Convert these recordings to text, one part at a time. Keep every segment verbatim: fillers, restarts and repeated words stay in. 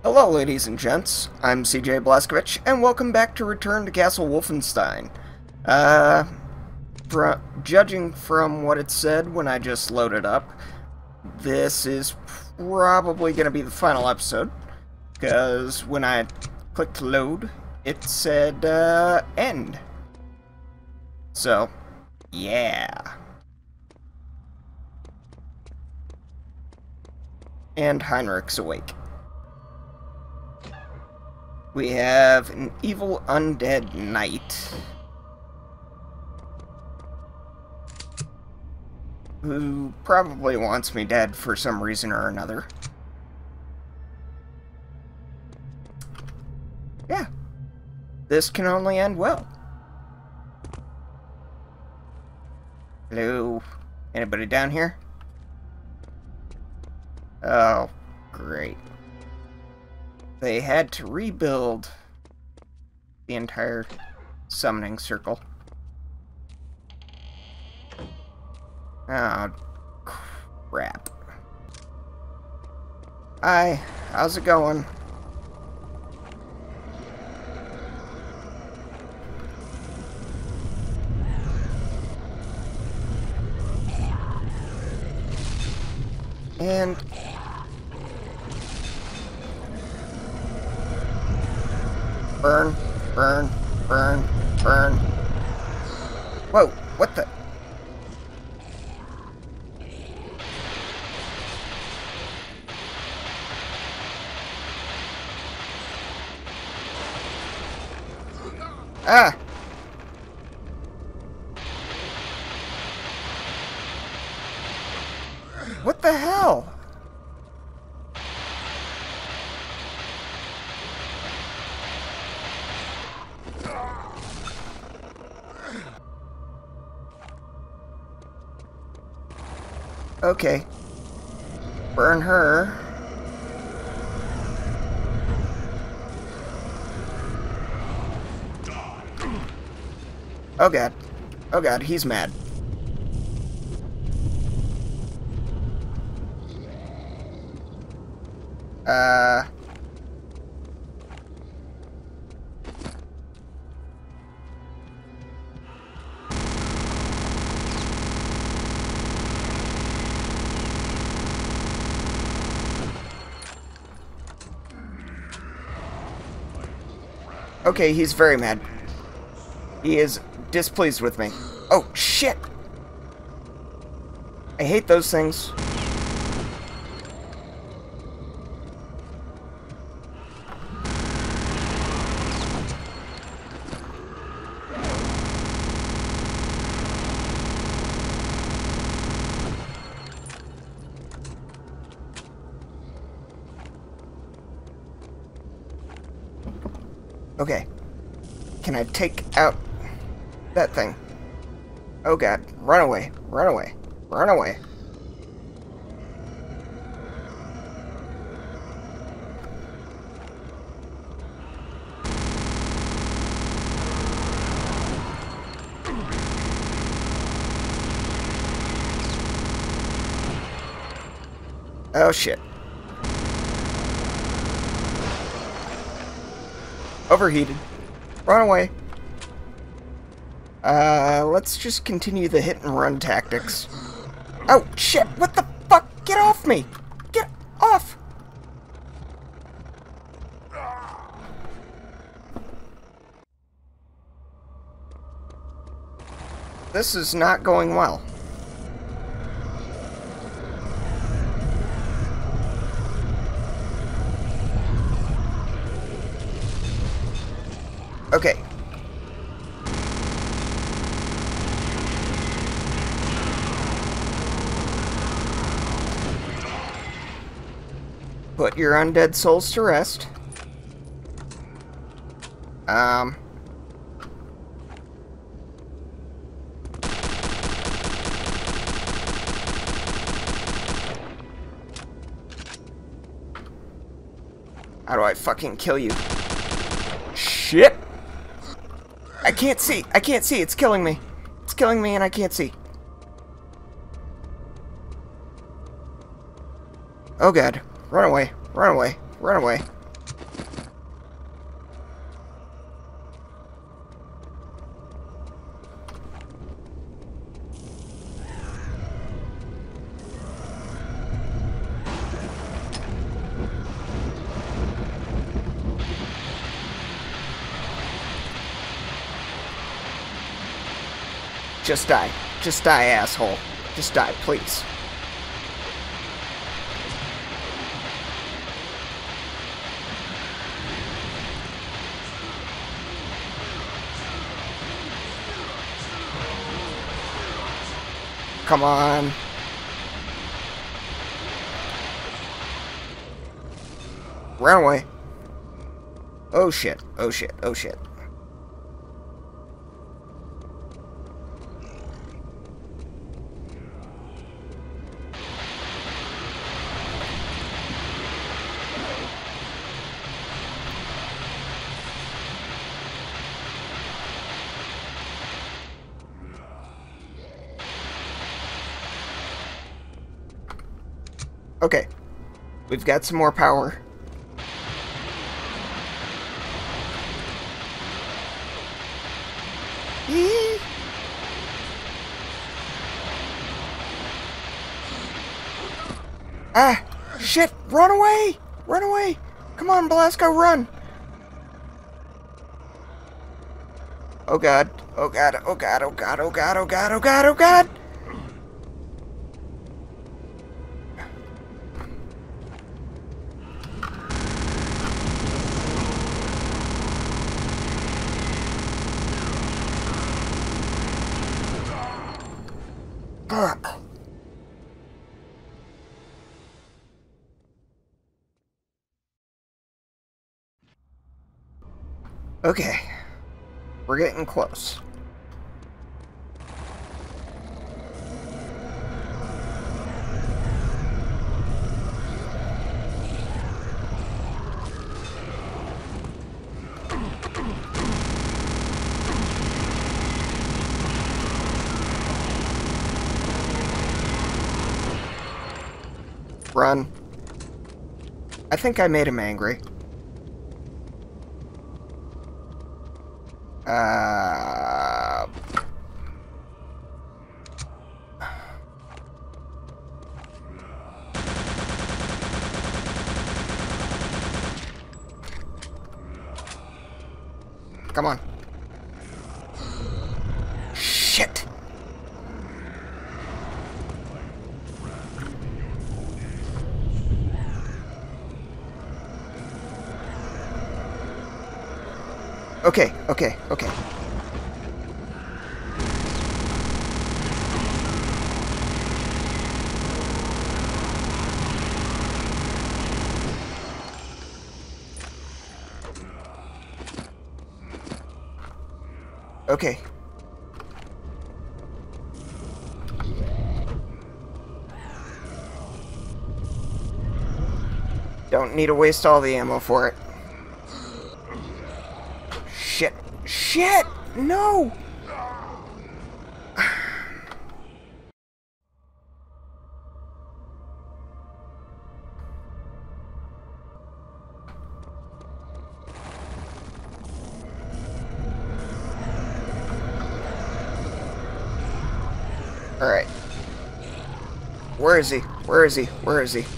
Hello, ladies and gents. I'm C J Blazkowicz, and welcome back to Return to Castle Wolfenstein. Uh, fr judging from what it said when I just loaded up, this is probably going to be the final episode, because when I clicked load, it said, uh, end. So, yeah. And Heinrich's awake. We have an evil undead knight who probably wants me dead for some reason or another. Yeah, this can only end well. Hello? Anybody down here? Oh, great. They had to rebuild the entire summoning circle. Oh, crap. Hi, how's it going? And burn, burn, burn, burn. Whoa, what the? Ah! What the hell? Okay. Burn her. Oh god. Oh god, he's mad. Uh... Okay, he's very mad. He is displeased with me. Oh, shit! I hate those things. Okay. Can I take out that thing? Oh god. Run away. Run away. Run away. Oh shit. Overheated. Run away. Uh, let's just continue the hit and run tactics. Oh, shit! What the fuck? Get off me! Get off! This is not going well. Okay. Put your undead souls to rest. Um. How do I fucking kill you? Shit! I can't see. I can't see. It's killing me. It's killing me and I can't see. Oh god. Run away. Run away. Run away. Just die. Just die, asshole. Just die, please. Come on. Run away. Oh shit. Oh shit. Oh shit. Okay. We've got some more power. Eee. Ah! Shit! Run away! Run away! Come on, Belasco, run! Oh god. Oh god. Oh god. Oh god. Oh god. Oh god. Oh god. Oh god! Fuck. Okay. We're getting close. Run. I think I made him angry. Uh... Come on. Shit. Okay, okay, okay. Okay. Don't need to waste all the ammo for it. Shit. Shit! No! Alright. Where is he? Where is he? Where is he?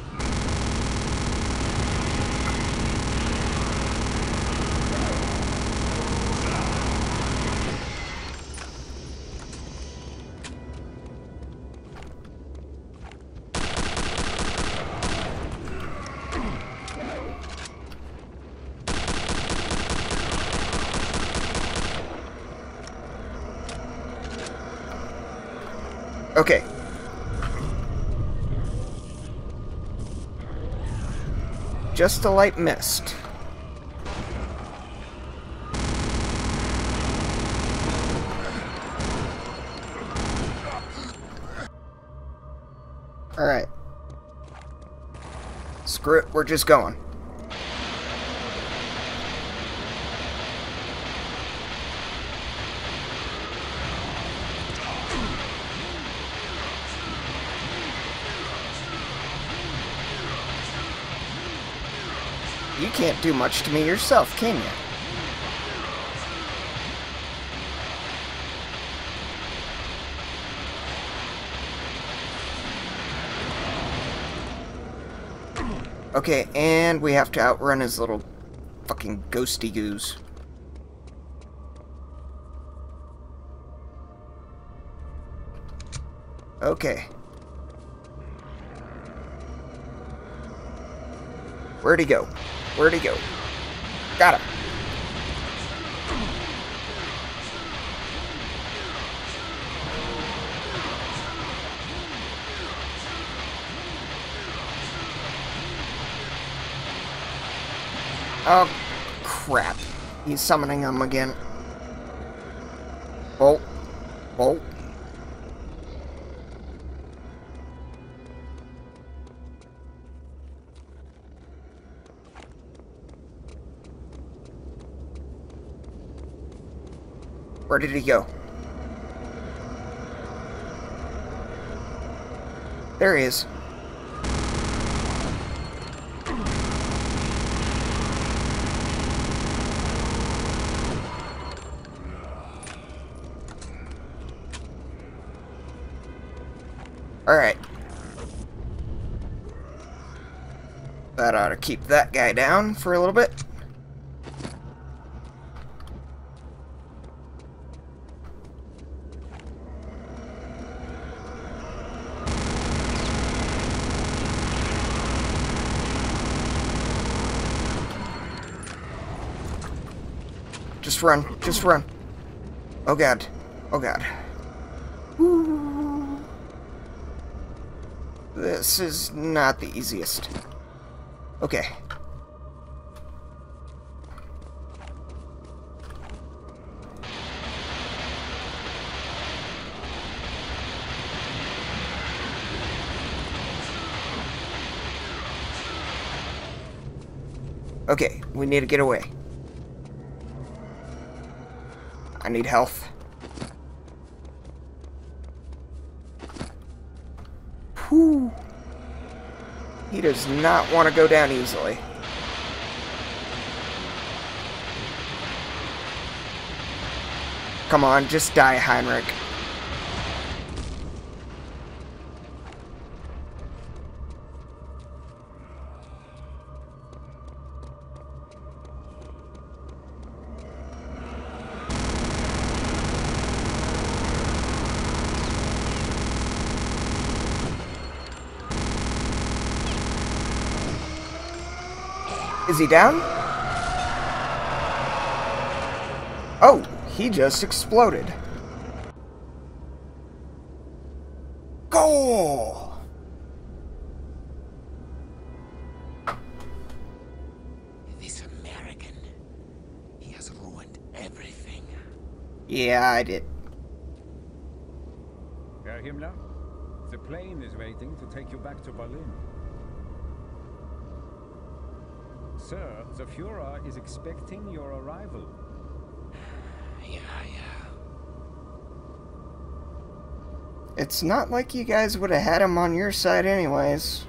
Okay. Just a light mist. Alright. Screw it, we're just going. You can't do much to me yourself, can you? Okay, and we have to outrun his little fucking ghosty goose. Okay. Where'd he go? Where'd he go? Got him. Oh, crap. He's summoning him again. Bolt. Bolt. Where did he go? There he is. Alright. That ought to keep that guy down for a little bit. Just run. Just run. Oh god. Oh god. Ooh. This is not the easiest. Okay. Okay, we need to get away. I need health. Whew. He does not want to go down easily. Come on, just die, Heinrich. Is he down? Oh, he just exploded. Goal! This American, he has ruined everything. Yeah, I did. Herr Himmler, the plane is waiting to take you back to Berlin. Sir, the Führer is expecting your arrival. Yeah, yeah. It's not like you guys would have had him on your side anyways.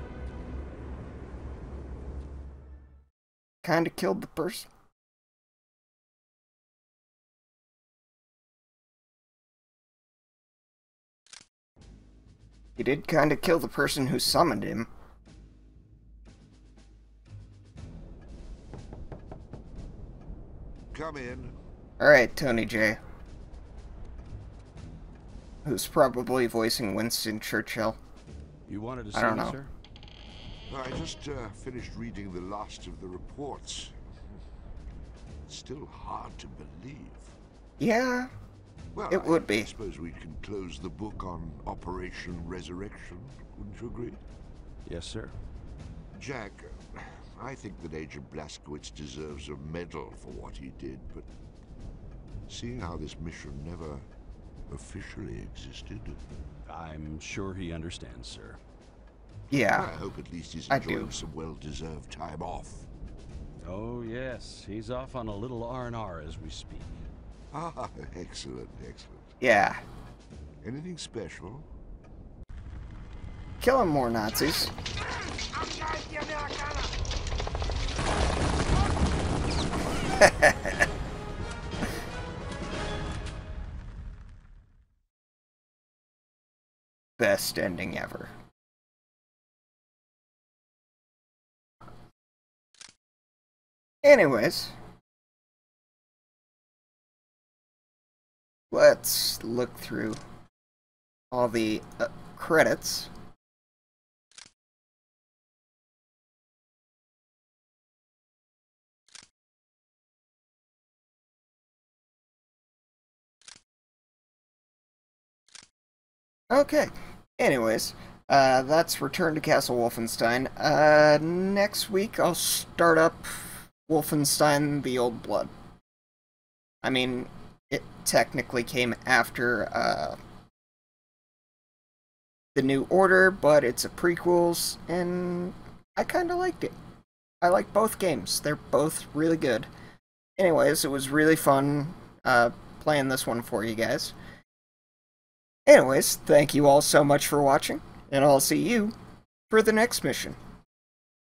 Kinda killed the person. He did kinda kill the person who summoned him. Come in. Alright, Tony J. Who's probably voicing Winston Churchill. You wanted to see I don't me, know. sir? I just uh, finished reading the last of the reports. It's still hard to believe. Yeah, Well, it would be. I suppose we can close the book on Operation Resurrection. Wouldn't you agree? Yes, sir. Jack, I think that Agent Blazkowicz deserves a medal for what he did, but seeing how this mission never officially existed, I'm sure he understands, sir. Yeah, I hope at least he's I enjoying do. some well-deserved time off. Oh, yes. He's off on a little R and R as we speak. Ah, excellent, excellent. yeah. Anything special? Killing more Nazis. Best ending ever. Anyways, let's look through all the uh, credits. Okay, anyways, uh, that's Return to Castle Wolfenstein. Uh, next week I'll start up Wolfenstein The Old Blood. I mean, it technically came after, uh, The New Order, but it's a prequels, and I kinda liked it. I like both games. They're both really good. Anyways, it was really fun, uh, playing this one for you guys. Anyways, thank you all so much for watching, and I'll see you for the next mission.